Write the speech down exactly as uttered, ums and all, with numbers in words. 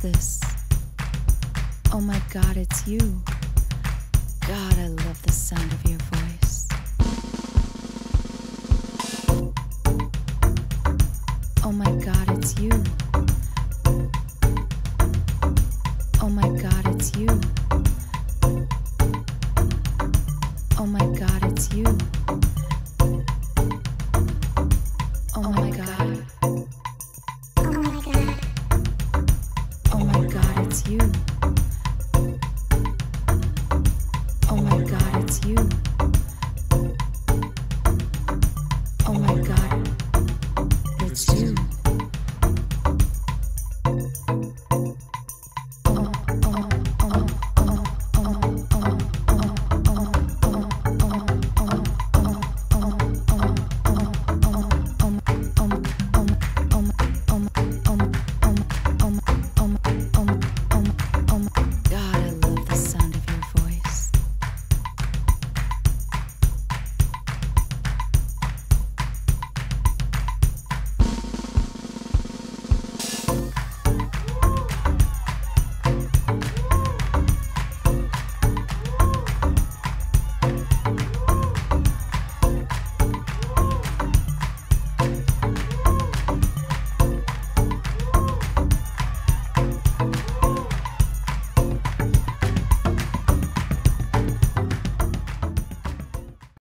this? Oh my God, it's you. God, I love the sound of your voice. Oh my God, it's you. Oh my God, it's you. Oh my God, it's you. Oh my God. Oh my God. Oh my God, it's you.